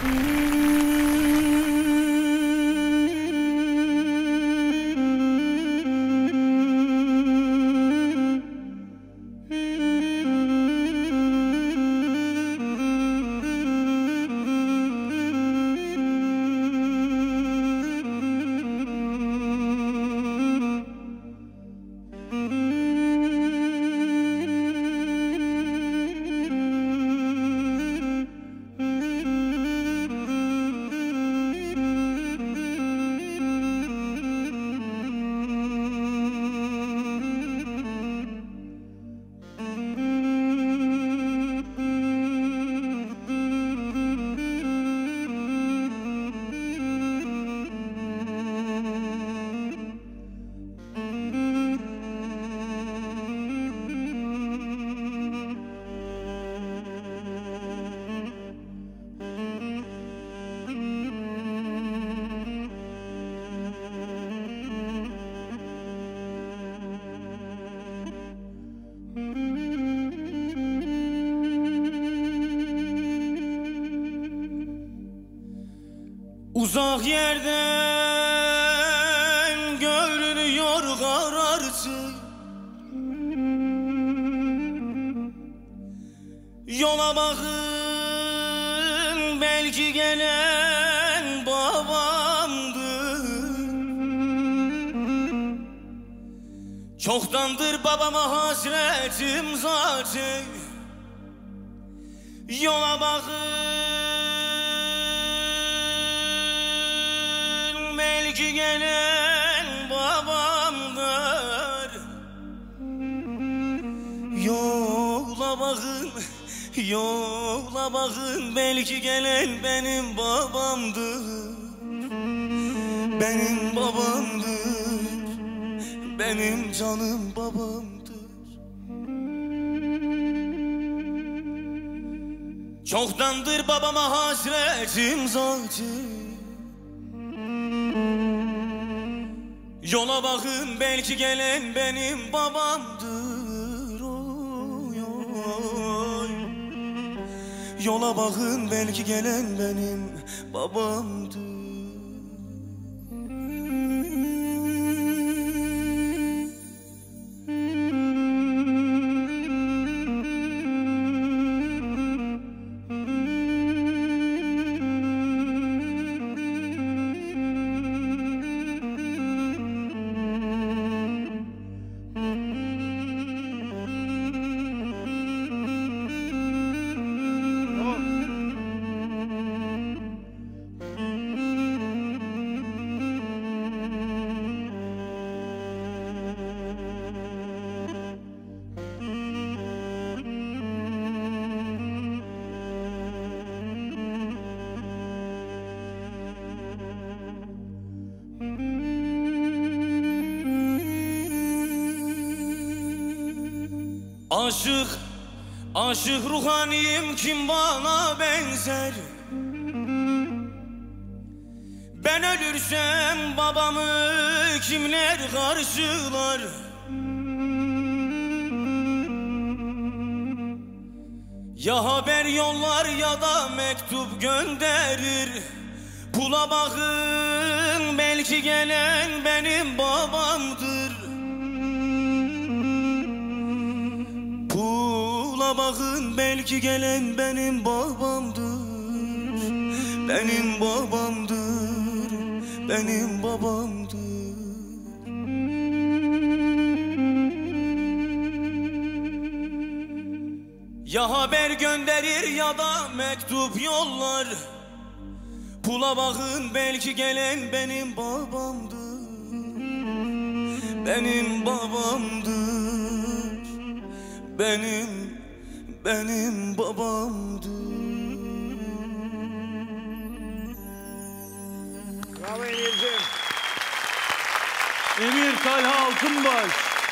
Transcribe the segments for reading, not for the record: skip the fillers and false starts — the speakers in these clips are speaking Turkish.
Uzak yerden görünüyor karartı, yola bakın belki gelen babamdır. Çoktandır babama hasretim zaten, yola bakın belki gelen babamdır. Yola bakın, yola bakın belki gelen benim babamdır. Benim babamdır, benim canım babamdır. Çoktandır babama hasretim zaten, yola bakın belki gelen benim babamdır. Oy, oy. Yola bakın belki gelen benim babamdır. Aşık, aşık ruhaniyim kim bana benzer? Ben ölürsem babamı kimler karşılar? Ya haber yollar ya da mektup gönderir. Pula bakın belki gelen benim babamdır. Pula bakın belki gelen benim babamdır. Benim babamdır, benim babamdır. Ya haber gönderir ya da mektup yollar. Pula bakın belki gelen benim babamdır. Benim babamdır, benim babamdır. Bravo Emir'cim. Emir Talha Altınbaş.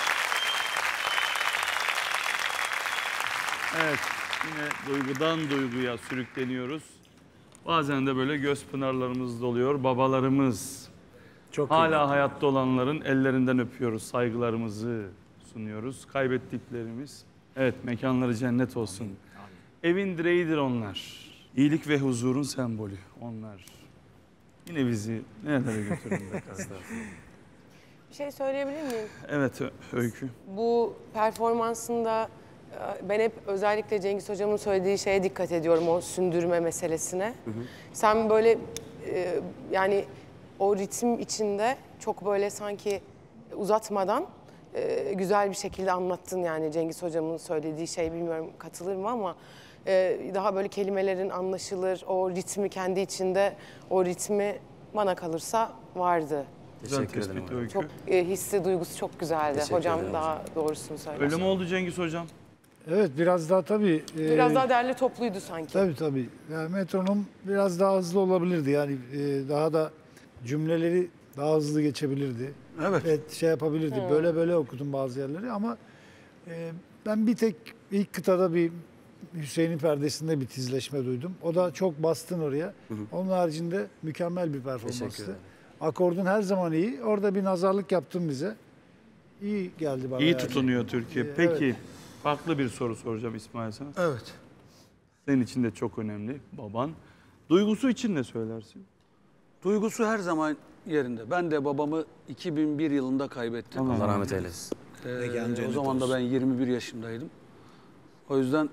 Evet, yine duygudan duyguya sürükleniyoruz. Bazen de böyle göz pınarlarımız doluyor. Babalarımız, çok hala hayatta olanların ellerinden öpüyoruz, saygılarımızı sunuyoruz. Kaybettiklerimiz, evet, mekanları cennet olsun. Amin. Evin direğidir onlar. İyilik ve huzurun sembolü onlar. Yine bizi nerelere götürdün be kızlar. Bir şey söyleyebilir miyim? Evet Öykü. Bu performansında ben hep özellikle Cengiz Hocam'ın söylediği şeye dikkat ediyorum, o sündürme meselesine. Sen böyle yani o ritim içinde çok böyle sanki uzatmadan güzel bir şekilde anlattın yani Cengiz Hocam'ın söylediği şey, bilmiyorum katılır mı ama daha böyle kelimelerin anlaşılır, o ritmi kendi içinde, o ritmi bana kalırsa vardı. Güzel tespit Öykü. Çok hissi, duygusu çok güzeldi. Hocam daha doğrusunu söyledi. Öyle mi oldu Cengiz Hocam? Evet, biraz daha tabii. Biraz daha derli topluydu sanki. Tabii. Yani metronom biraz daha hızlı olabilirdi. Yani daha da cümleleri daha hızlı geçebilirdi. Evet. Şey yapabilirdi. Böyle okudum bazı yerleri ama ben bir tek ilk kıtada bir Hüseyin'in perdesinde bir tizleşme duydum. O da çok bastın oraya. Onun haricinde mükemmel bir performanstı. Akordun her zaman iyi. Orada bir nazarlık yaptın bize. İyi geldi bana. İyi yani. tutunuyor Türkiye. Peki farklı bir soru soracağım İsmail sana. Evet. Senin için de çok önemli baban. Duygusu için ne söylersin? Duygusu her zaman yerinde. Ben de babamı 2001 yılında kaybettim. Allah rahmet eylesin. O zaman da ben 21 yaşındaydım. O yüzden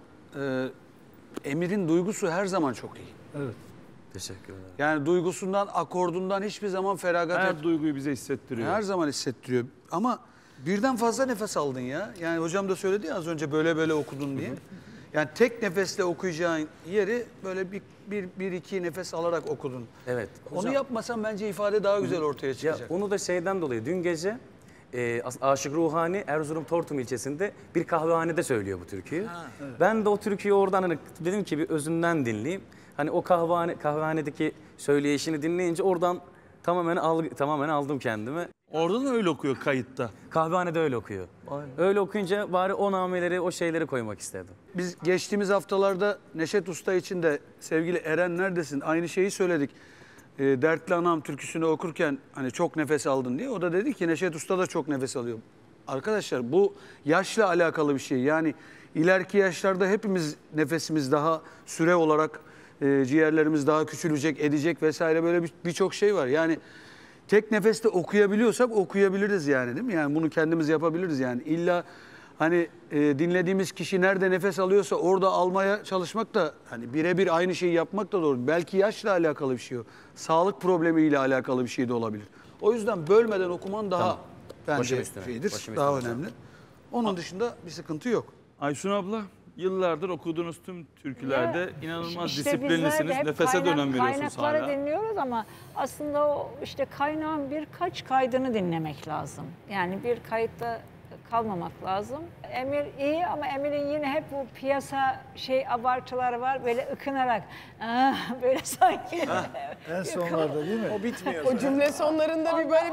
Emir'in duygusu her zaman çok iyi. Evet. Teşekkür ederim. Yani duygusundan, akordundan hiçbir zaman feragat Her duyguyu bize hissettiriyor. Her zaman hissettiriyor. Ama birden fazla nefes aldın ya. Yani hocam da söyledi ya az önce böyle okudun diye. Yani tek nefesle okuyacağın yeri böyle bir iki nefes alarak okudun. Evet. Onu yapmasan bence ifade daha güzel ortaya Ya çıkacak. onu da şeyden dolayı dün gece Aşık Ruhani Erzurum Tortum ilçesinde bir kahvehanede söylüyor bu türküyü. Ben de o türküyü oradan hani dedim ki bir özünden dinleyeyim. Hani o kahvehanedeki söyleyişini dinleyince oradan tamamen aldım kendimi. Orada da öyle okuyor kayıtta. Kahvehanede öyle okuyor. Öyle okuyunca bari o nameleri, o şeyleri koymak istedim. Biz geçtiğimiz haftalarda Neşet Usta için de sevgili Eren neredesin? Aynı şeyi söyledik. Dertli Anam türküsünü okurken hani çok nefes aldın diye. O da dedi ki Neşet Usta da çok nefes alıyor. Arkadaşlar bu yaşla alakalı bir şey. Yani ileriki yaşlarda hepimiz nefesimiz daha süre olarak ciğerlerimiz daha küçülecek, edecek vesaire böyle birçok şey var. Yani tek nefeste okuyabiliyorsak okuyabiliriz yani değil mi? Yani bunu kendimiz yapabiliriz yani. İlla hani dinlediğimiz kişi nerede nefes alıyorsa orada almaya çalışmak da hani birebir aynı şeyi yapmak da doğru. Belki yaşla alakalı bir şey o. Sağlık problemiyle alakalı bir şey de olabilir. O yüzden bölmeden okuman daha bence şeydir, daha önemli. Onun dışında bir sıkıntı yok. Aysun abla, yıllardır okuduğunuz tüm türkülerde inanılmaz İşte disiplinlisiniz. bizler de hep Nefese de önem veriyorsunuz kaynakları hala. dinliyoruz ama aslında o işte kaynağın birkaç kaydını dinlemek lazım. Yani bir kayıtta kalmamak lazım. Emir iyi ama Emir'in yine hep bu piyasa abartıları var. Böyle ıkınarak böyle sanki. En sonlarda değil mi? O bitmiyor. O cümle sonlarında bir böyle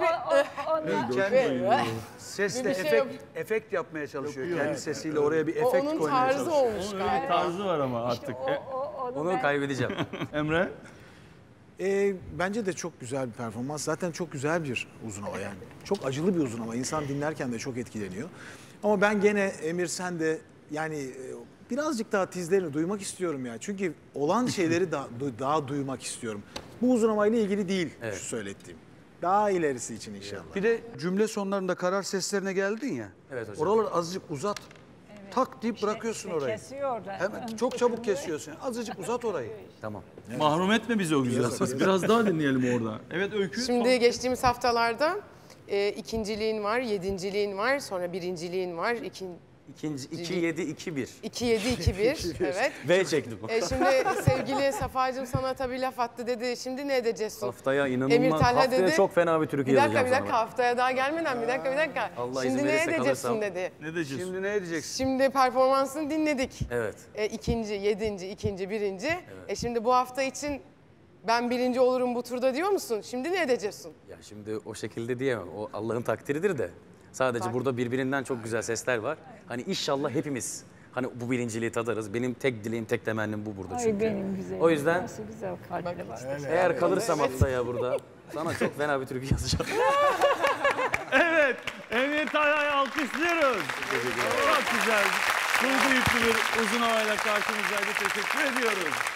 Sesle Bir şey efekt yapmaya çalışıyor. Kendi sesiyle oraya bir o efekt onun koymaya tarzı çalışıyor. olmuş Onun öyle bir galiba. tarzı var ama artık. Onu kaybedeceğim. Emre? Bence de çok güzel bir performans. Zaten çok güzel bir uzun hava yani. Çok acılı bir uzun hava. İnsan dinlerken de çok etkileniyor. Ama ben gene Emir sen de yani birazcık daha tizlerini duymak istiyorum ya. Çünkü olan şeyleri daha duymak istiyorum. Bu uzun havayla ilgili değil şu söylettiğim. Daha ilerisi için inşallah. Bir de cümle sonlarında karar seslerine geldin ya. Evet hocam. Oraları azıcık uzat. Tak deyip bırakıyorsun işte orayı. kesiyor da. Hemen çok çabuk kesiyorsun. Azıcık uzat orayı. Tamam. Mahrum etme bizi o güzel ses. Biraz daha dinleyelim orada. Evet Öykü. Şimdi geçtiğimiz haftalarda ikinciliğin var, yedinciliğin var, sonra birinciliğin var, 2-7-2-1. 2-7-2-1 evet. V çektim. Şimdi sevgili Safa'cığım sana tabii laf attı dedi. Şimdi ne edeceğiz? Haftaya Emir inanılmaz. Talha Haftaya dedi. çok fena bir türkü Bir dakika yazacağım bir dakika sana. haftaya daha gelmeden bir dakika. Allah Şimdi izin ne verirse edeceksin kalırsam. dedi. Ne diyeceksin? Şimdi ne edeceksin? Şimdi performansını dinledik. Evet. İkinci, yedinci, ikinci, birinci. Şimdi bu hafta için ben birinci olurum bu turda diyor musun? Şimdi ne edeceksin? Ya şimdi o şekilde diyemem. O Allah'ın takdiridir de. Sadece burada birbirinden çok güzel sesler var. Hani inşallah hepimiz hani bu birinciliği tadarız. Benim tek dileğim, tek temennim bu burada Ay çünkü. benim güzelim. O yüzden Nasıl güzel kalpli var. eğer kalırsam haftaya burada sana çok fena bir türkü yazacağım. Evet, Emir Talha'yı alkışlıyoruz. Çok güzel. Duygu yüklü bir uzun havayla karşımızdaydı. Teşekkür ediyoruz.